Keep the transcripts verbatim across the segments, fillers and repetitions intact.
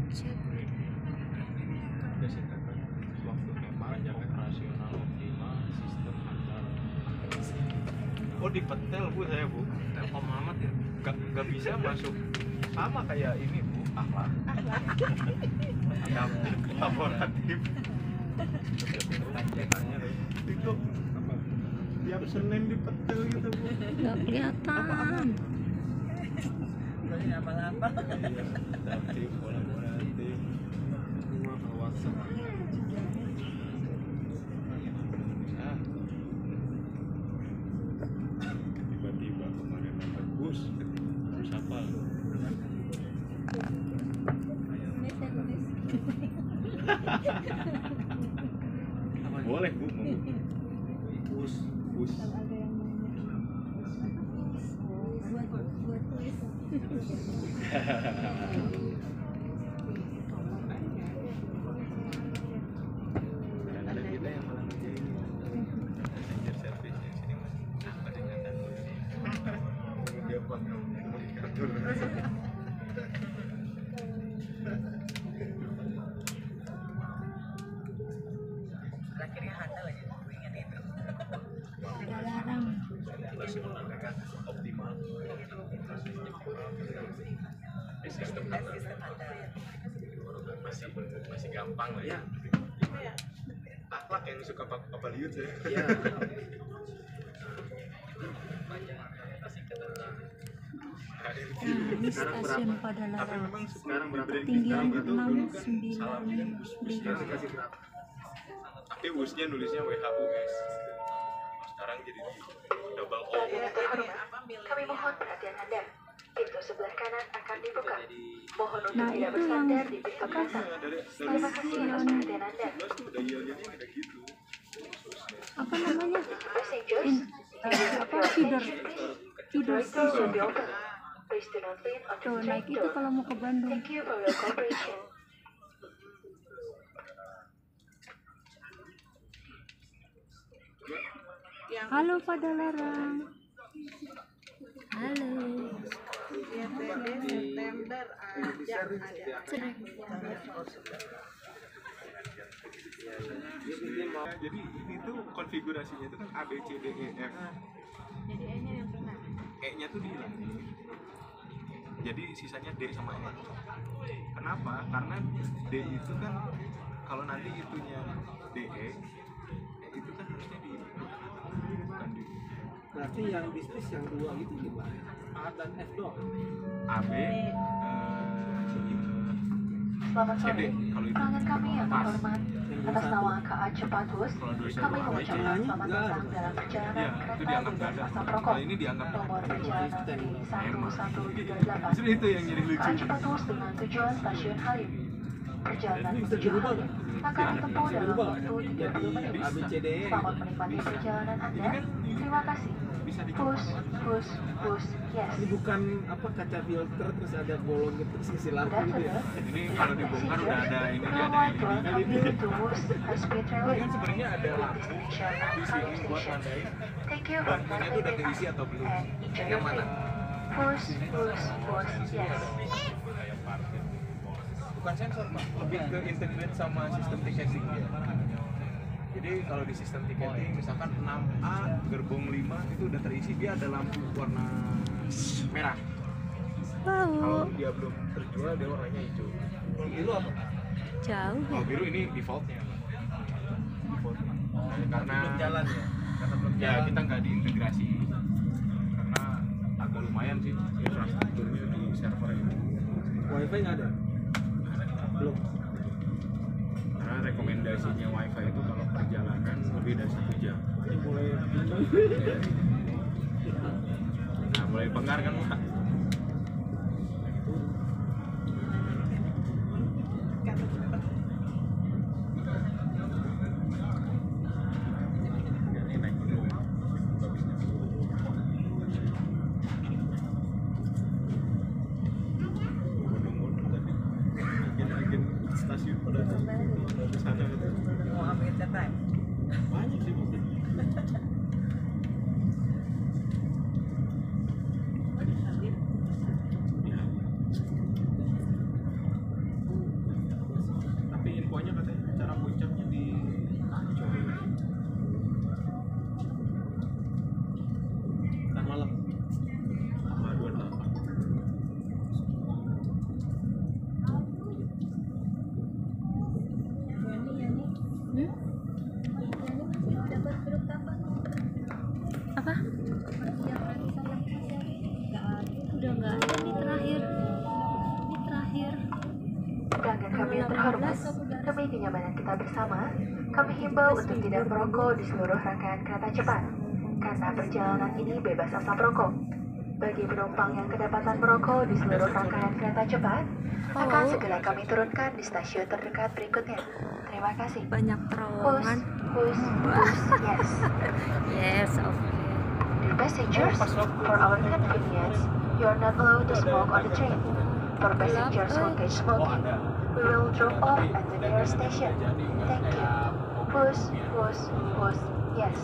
Kesingkatan waktu hemat, jarak rasional optimal, sistem antar. Oh di petel bu saya bu, telkom amat ya, gak, gak bisa masuk sama kayak ini bu, akhlak, adaptif, laboratif. Itu apa? Tiap Senin di petel gitu bu. Gak kelihatan. Boleh apa-apa. Adaptif, kolaboratif, semua kawasan. Tiba-tiba kemarin dapat bus, bus apa? Boleh bu, mau bus, bus. Ada kita yang malah ngerjain passenger service yang sini mas, apa dengan kantor dia pak kantor. Akhirnya handal aja, gue ingat itu. Masih menggunakan optimal eh, sistem handal. Sistem handal. masih masih gampang lah ya. Akhlak yang suka apa liut ya. Iya. Ini stasiun Tapi Padalarang. memang sekarang berapa? Ketinggian Itu enam dulu kan sembilan salamnya busnya lima. dikasih berapa? Tapi busnya nulisnya W H U guys. Sekarang jadi di double O. Kami mohon perhatian Anda. Pintu sebelah kanan akan dibuka. Mohon untuk Nah, tidak itu yang bersandar di pintu apa? kanan. Dari Terima kasih atas perhatian Anda. sebelas tuh udah iya-iyanya ada gitu. Apa namanya? Passengers, In, eh, apa feeder feeder doors will station. be open. Please do not lean on Tuh the naik train itu door. kalau mau ke Bandung. Thank you for your cooperation. Halo Padalarang. Halo. September aja ada. Nah, jadi ini tuh konfigurasinya itu kan A B C D E F. Jadi E-nya yang tengah. E-nya tuh dihilangin. Jadi sisanya D sama E. Kenapa? Karena D itu kan kalau nanti itunya D E, E itu kan harusnya di bukan di Berarti yang bisnis yang dua itu gimana? A dan F doang. A B eh, Selamat C D sore. kalau itu Pelanggan kami yang pas. terhormat, atas nama K A Cepatbus, Kalau dua puluh kami satu A B C mengucapkan selamat datang dalam perjalanan ya itu kereta dianggap nggak bebas ada. asap rokok. Kalau ini dianggap Nomor perjalanan di satu satu tiga delapan. justru itu yang jadi K lucu. A Cepatbus dengan tujuan stasiun Halim. Perjalanan Ini bisa menuju dirubah Halim nggak? akan ditempuh Bisa dalam dirubah waktu nggak? tiga puluh menit. A B C D E. Selamat menikmati perjalanan Anda. Terima kasih. Bisa di Push, push, push, yes. Ini bukan apa kaca filter terus ada bolong gitu terus isi lampu Good gitu ya. afternoon. ini kalau dibongkar udah ada ini dia ada Railway ini welcome you to Wurst High Speed Railway. kan sebenarnya ada With lampu destination at di Halim sini buat Station. nandain Thank you for lampunya tuh traveling udah with keisi us atau belum. and enjoy Yang your mana? trip. Push, push, push, yes. Kayak parkir. Bukan sensor pak, lebih ke integrate sama sistem tiketing ya. Jadi kalau di sistem tiketing misalkan enam A gerbong lima itu udah terisi, dia ada lampu warna merah. Kalau Wow, dia belum terjual dia warnanya hijau. Itu apa? jauh Oh ya. biru ini defaultnya. Defaultnya. Karena Belum jalan ya. Karena belum ya kita nggak diintegrasi. Karena agak lumayan sih infrastrukturnya di server ini. Wifi nggak ada? Belum. Karena rekomendasinya wifi itu kalau perjalanan lebih dari satu jam. Ini mulai Nah mulai pengar kan pak. Stasiun pada ke sana gitu. Mau ambil time. Banyak sih mungkin. tapi infonya katanya acara puncaknya di Ancol. Ntar malam. Tanggal dua puluh delapan. Hmm? Apa? Udah nggak ada nih terakhir. Ini terakhir. Pelanggan kami yang terhormat, demi kenyamanan kita bersama, kami himbau untuk tidak merokok di seluruh rangkaian kereta cepat, karena perjalanan ini bebas asap rokok. Bagi penumpang yang kedapatan merokok di seluruh rangkaian kereta cepat, akan segera kami turunkan di stasiun terdekat berikutnya. Terima kasih. Banyak Push, terowongan. push, push, yes. Yes, oke. Dear passengers, for our convenience, you are not allowed to smoke on the train. For passengers who engage smoking, we will drop off at the nearest station. Thank you. Push, push, push, yes.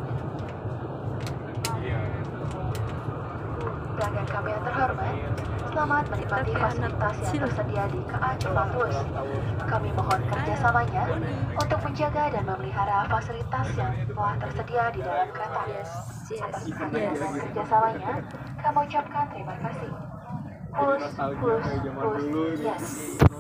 Pelanggan kami yang terhormat, selamat menikmati fasilitas yang tersedia di K A Jepang Bus. Kami mohon kerjasamanya untuk menjaga dan memelihara fasilitas yang telah tersedia di dalam kereta. Atas perhatian dan kerjasamanya, kami ucapkan terima kasih. Push, push, push, yes.